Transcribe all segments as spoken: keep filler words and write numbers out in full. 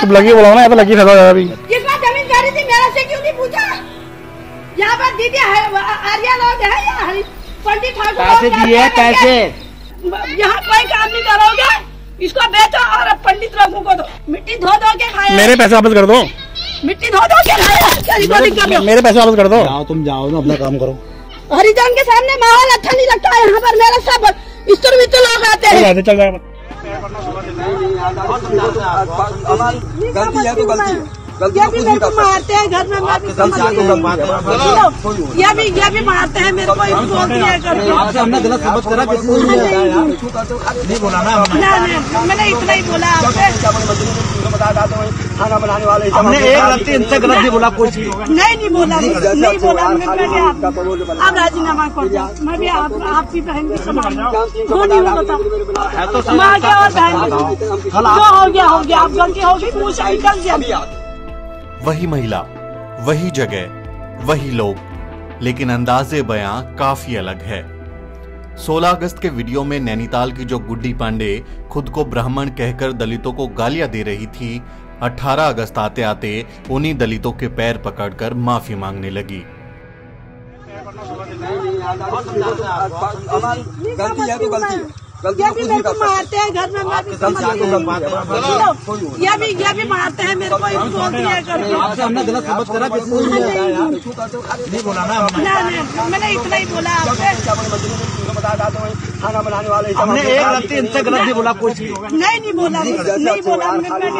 तुम लगी बोला ना, तो लगी सजा अभी। कितना जमीन गाड़ी थी मेरे से क्यों नहीं पूछा? यहाँ पर दीदी आर्या लोग है या पंडित ठाकुर पैसे दिए पैसे। यहाँ कोई काम नहीं करोगे, इसको बेचो और पंडित लोगों को दो। मिट्टी धो धो के खाया। मेरे पैसे वापस कर दो। मिट्टी धो धो के खाया। मेरे पैसे वापस कर दो। जाओ तुम जाओ ना, अपना काम करो। हरिजन के सामने माहौल अच्छा नहीं लगता है। यहाँ पर मेरे सब इस्तर विस्तर लोग आते हैं। चल जाए गलती है तो गलती ये भी मेरे को मारते हैं घर में, मैं भी समझ रही। ये भी ये भी मारते हैं मेरे को, बोलती है करके। आपसे हमने गलत समझ करा, नहीं बोला ना हमने, मैंने इतना ही बोला खाना बनाने वाले। हमने एक गलती इनसे गलत नहीं बोला, कोई चीज नहीं नहीं बोला नहीं बोला। अब राजीनामा कर दो, मैं भी आपकी बहन की समान वो नहीं होता। माँ के और बहन जो हो गया हो गया, अब गलती होगी मुँह से निकल गया। वही महिला, वही जगह, वही लोग, लेकिन अंदाजे बयां काफी अलग है। सोलह अगस्त के वीडियो में नैनीताल की जो गुड्डी पांडे खुद को ब्राह्मण कहकर दलितों को गालियां दे रही थी, अठारह अगस्त आते आते उन्हीं दलितों के पैर पकड़कर माफी मांगने लगी। गलती है तो गलती, ये भी मेरे को मारते हैं घर में, मैं भी समझ रही। ये भी ये भी मारते हैं मेरे को, बोलती है करके। आपसे हमने गलत समझ करा, नहीं बोला ना हमने, मैंने इतना ही बोला आपसे। खाना बनाने वाले। हमने एक गलती इनसे गलत नहीं बोला, कोई चीज नहीं नहीं बोला नहीं बोला।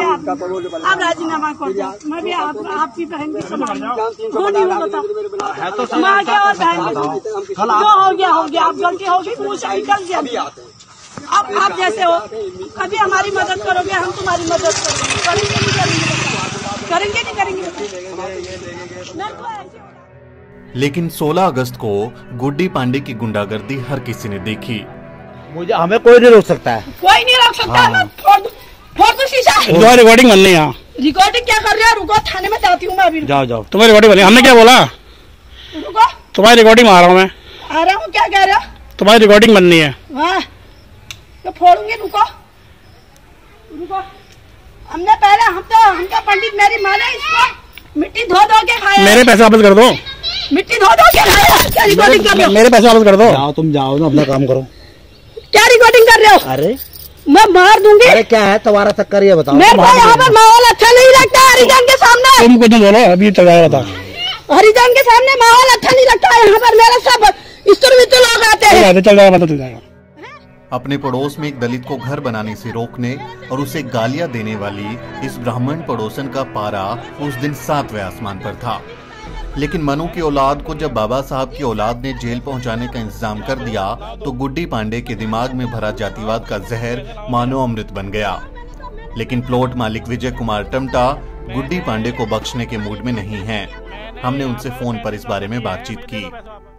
अब राजीनामा कर दो, मैं भी आपकी बहन की समान वो नहीं होता। माँ के और बहन जो हो गया हो गया, अब गलती होगी मुँह से निकल गया। अब आप जैसे हो, कभी हमारी मदद करोगे, हम तुम्हारी मदद करेंगे। करेंगे नहीं करेंगे नहीं करेंगे। लेकिन सोलह अगस्त को गुड्डी पांडे की गुंडागर्दी हर किसी ने देखी। मुझे हमें कोई नहीं रोक सकता है, कोई नहीं रोक सकता है। फोड़ दो शीशा। रिकॉर्डिंग बननी है। रिकॉर्डिंग क्या कर रहे हो? रुको, थाने में जाती हूँ मैं अभी। जाओ जाओ, तुम्हारी रिकॉर्डिंग बनी। हमने क्या बोला? रुको, तुम्हारी रिकॉर्डिंग में आ रहा हूँ मैं। आ रहा हूँ, क्या कह रहे हो? तुम्हारी रिकॉर्डिंग बननी है। हाँ तो फोड़ूंगी। रुको रुको, हमने पहले हम तो हमका पंडित मेरी माँ ने इसको मिट्टी धो धो के खाया। मेरे पैसे वापस कर दो। मिट्टी धो धो के खाया। क्या रिकॉर्डिंग कर रहे हो? मेरे पैसे वापस कर दो। जाओ तुम जाओ ना, अपना काम करो। क्या रिकॉर्डिंग कर रहे हो? अरे मैं मार दूंगी। अरे क्या है तुम्हारा चक्कर, ये बताओ। मेरे को यहाँ पर माहौल अच्छा नहीं लगता हरिजन के सामने। तुम कुछ बोलो, अभी चला बता। हरिजन के सामने माहौल अच्छा नहीं लगता है। यहाँ पर मेरे सब इस्तर विस्तर लोग आते हैं। चल जाएगा, बता जाएगा। अपने पड़ोस में एक दलित को घर बनाने से रोकने और उसे गालियां देने वाली इस ब्राह्मण पड़ोसन का पारा उस दिन सातवें आसमान पर था। लेकिन मनु की औलाद को जब बाबा साहब की औलाद ने जेल पहुंचाने का इंतजाम कर दिया, तो गुड्डी पांडे के दिमाग में भरा जातिवाद का जहर मानो अमृत बन गया। लेकिन प्लॉट मालिक विजय कुमार टमटा गुड्डी पांडे को बख्शने के मूड में नहीं हैं। हमने उनसे फोन पर इस बारे में बातचीत की।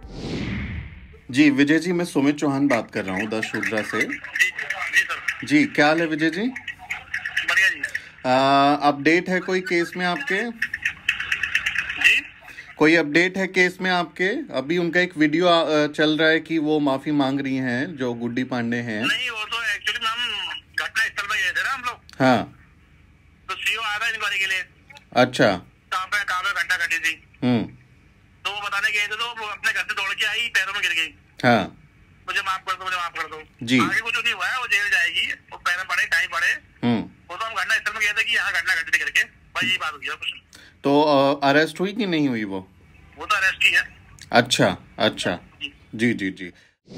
जी विजय जी, मैं सुमित चौहान बात कर रहा हूँ दस शुद्रा से। जी क्या हाल है विजय जी? बढ़िया जी। अपडेट है कोई केस में आपके? जी? कोई अपडेट है केस में आपके? अभी उनका एक वीडियो आ, चल रहा है कि वो माफी मांग रही हैं, जो गुड्डी पांडे हैं। नहीं, वो तो एक्चुअली हम घटना स्थल पर गए थे ना हम लोग। हाँ, तो सीओ आया था इंक्वायरी के लिए। अच्छा। कहाँ पे कहाँ पे घटना घटी थी, हम्म तो वो बताने गए थे, तो वो अपने घर से दौड़ के आई, पैरों में गिर गई। हाँ मुझे माफ कर दो, मुझे माफ कर दो जी। आगे कुछ नहीं हुआ है, वो जेल जाएगी, वो पैर पड़े टाइम पड़े। हम्म वो तो हम घटना स्थल में गए थे कि यहाँ घटना घटी थी करके, बस यही बात हो गया कुछ। तो अरेस्ट हुई कि नहीं हुई? वो वो तो अरेस्ट ही है। अच्छा अच्छा, जी जी जी।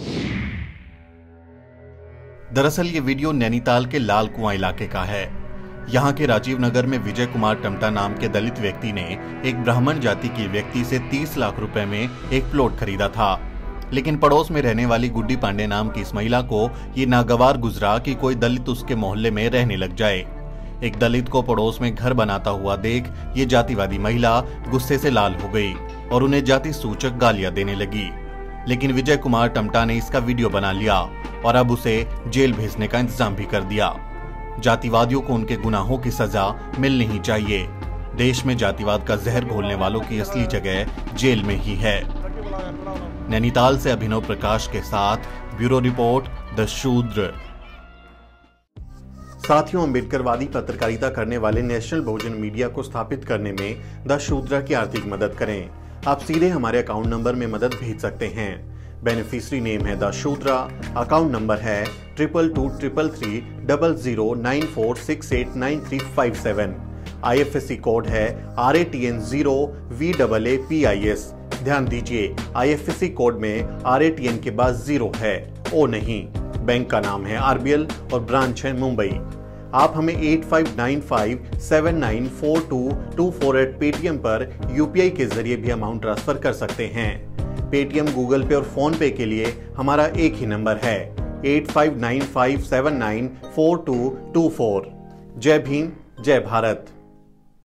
दरअसल ये वीडियो नैनीताल के लाल कुआं इलाके का है। यहाँ के राजीव नगर में विजय कुमार टमटा नाम के दलित व्यक्ति ने एक ब्राह्मण जाति के व्यक्ति से तीस लाख रुपए में एक प्लॉट खरीदा था। लेकिन पड़ोस में रहने वाली गुड्डी पांडे नाम की इस महिला को ये नागवार गुजरा कि कोई दलित उसके मोहल्ले में रहने लग जाए। एक दलित को पड़ोस में घर बनाता हुआ देख ये जातिवादी महिला गुस्से से लाल हो गई और उन्हें जाति सूचक गालियां देने लगी। लेकिन विजय कुमार टमटा ने इसका वीडियो बना लिया और अब उसे जेल भेजने का इंतजाम भी कर दिया। जातिवादियों को उनके गुनाहों की सजा मिलनी ही चाहिए। देश में जातिवाद का जहर घोलने वालों की असली जगह जेल में ही है। नैनीताल से अभिनव प्रकाश के साथ ब्यूरो रिपोर्ट द शूद्र। साथियों, अम्बेडकरवादी पत्रकारिता करने वाले नेशनल बहुजन मीडिया को स्थापित करने में द शूद्रा की आर्थिक मदद करें। आप सीधे हमारे अकाउंट नंबर में मदद भेज सकते हैं। बेनिफिशियरी नेम है द शूद्रा, अकाउंट नंबर है triple two triple three double zero nine four six eight nine three five seven. I F S C code है R A T N zero V double A P I S. ध्यान दीजिए, I F S C code में R A T N के बाद zero है, ओ नहीं। Bank का नाम है आर बी एल और ब्रांच है मुंबई। आप हमें eight five nine five seven nine four two two four eight Paytm पर यू पी आई के जरिए भी अमाउंट ट्रांसफर कर सकते हैं। पेटीएम, गूगल पे और फोन पे के लिए हमारा एक ही नंबर है eight five nine five seven nine four two two four. जय भीम, जय भारत।